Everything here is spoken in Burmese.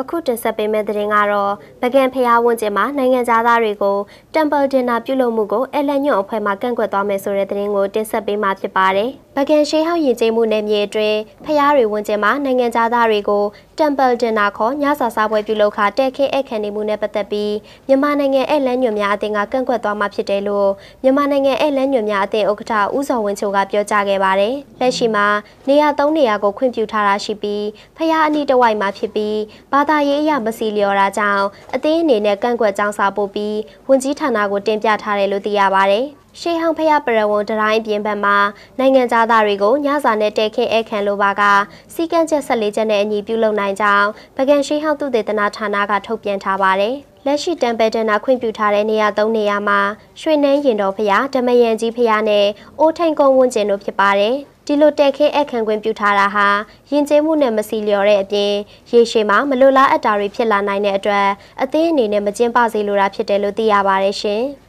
အခုတင်ဆက်ပေးမယ့်သတင်းကတော့ပကံဖျားဝန်းကျင်မှာနိုင်ငံသားတွေကို Temple Dinner ပြုလုပ်မှုကိုအလံညွန့်အဖွဲ့မှကန့်ကွက်သွားမယ်ဆိုတဲ့သတင်းကိုတင်ဆက်ပေးမှာဖြစ်ပါတယ်။ပကံရှေးဟောင်းယဉ်ကျေးမှုနယ်မြေအတွင်းဖျားတွေဝန်းကျင်မှာနိုင်ငံသားတွေကို Temple Dinner ခေါ်ညစာစားပွဲပြုလုပ်ခါတဲ့ခင်းအခမ်းအနားမှုနဲ့ပတ်သက်ပြီးမြန်မာနိုင်ငံအလံညွန့်များအသင်းကကန့်ကွက်သွားမှာဖြစ်တယ်လို့မြန်မာနိုင်ငံအလံညွန့်များအသင်းဥက္ကဋ္ဌဦးစောဝင်းချိုကပြောကြားခဲ့ပါတယ်။လက်ရှိမှာနေရာ3နေရာကိုခွင့်ပြုထားတာရှိပြီးဖျားအနီးတစ်ဝိုက်မှာဖြစ်ပြီးဘာသာရေးအရမစီလျော်တာကြောင့်အသင်းအနေနဲ့ကန့်ကွက်ကြောင်းစာပို့ပြီးဝန်ကြီးဌာနကိုတင်ပြထားတယ်လို့သိရပါတယ်။ရှေးဟောင်းဖျားပရဝုံတတိုင်းပြင်ပမှာနိုင်ငံသားတွေကိုညစာနဲ့တဲခင်းအခမ်းလိုပါကစီကံချက်14ချက်နဲ့အညီပြုလုပ်နိုင်ကြောင်းပကံရှေးဟောင်းသုတေသနဌာနကထုတ်ပြန်ထားပါတယ်။လက်ရှိတမ်ပယ်ဒနာခွင့်ပြုထားတဲ့နေရာ3နေရာမှာရွှေနှန်းရင်တော်ဖျားဓမယန်ကြီးဖျားနဲ့အိုးထိန်ကုန်းဝန်းကျင်တို့ဖြစ်ပါတယ်။ဒီလိုတက်ခဲအခမ်းခွင့်ပြုထားတာဟာယဉ်ကျေးမှုနဲ့မစီလျော်တဲ့အပြင်ရေရှည်မှာမလိုလားအပ်တာတွေဖြစ်လာနိုင်တဲ့အတွက်အသင်းအနေနဲ့မကျင်းပစေလိုတာဖြစ်တယ်လို့သိရပါတယ်ရှင်။